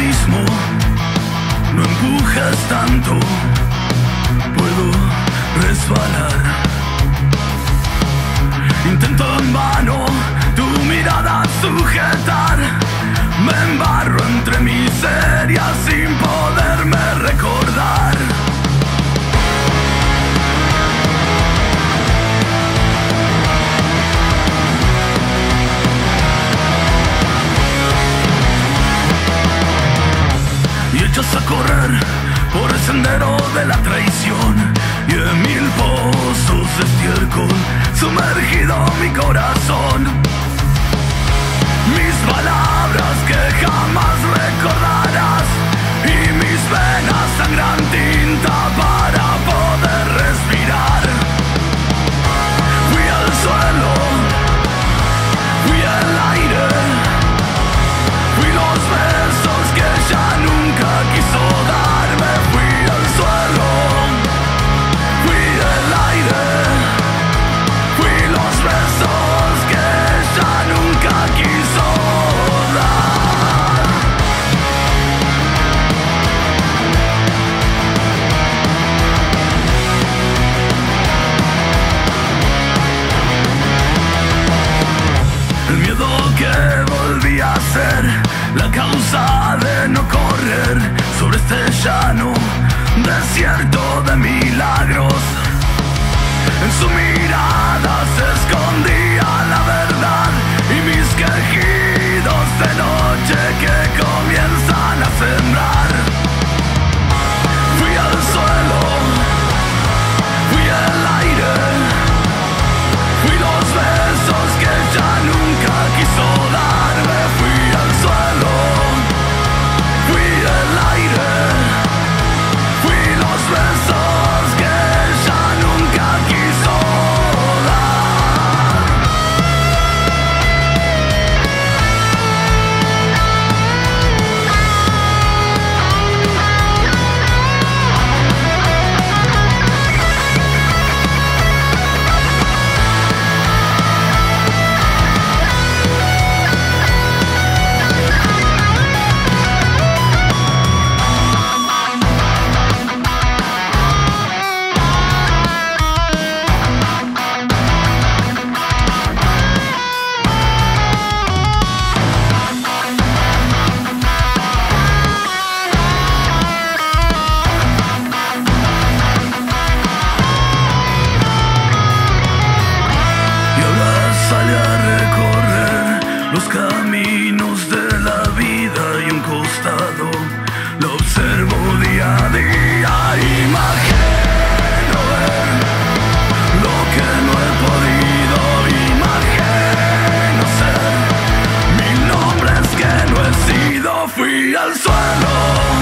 mismo, no empujes tanto, puedo resbalar. Intento en vano tu mirada sujetar, me embarro entre miserias sin poderme recordar. Y echas a correr por el sendero de la traición, y en mil pozos de estiércol sumergido mi corazón. Mis palabras que jamás recordarás, y mis venas sangran tinta para poder respirar. Fui al suelo, fui al aire, fui los besos que ya nunca quiso darme. Fui al suelo, fui el aire, fui los besos que ya nunca quiso dar. El miedo que volví a ser la causa de no correr sobre este llano desierto de milagros. En su mirada se escondía la verdad y mis quejidos de noche que comienzan a sembrar. Fui al suelo, fui el aire, fui los besos que ya nunca quiso darme. Fui al suelo, fui el aire, fui los besos que ya nunca quiso dar. Y ahora sale a recorrer los caminos de la vida, y un costado lo observo día a día. Imagino ver lo que no he podido, imagino ser mil nombres que no he sido. Fui al suelo,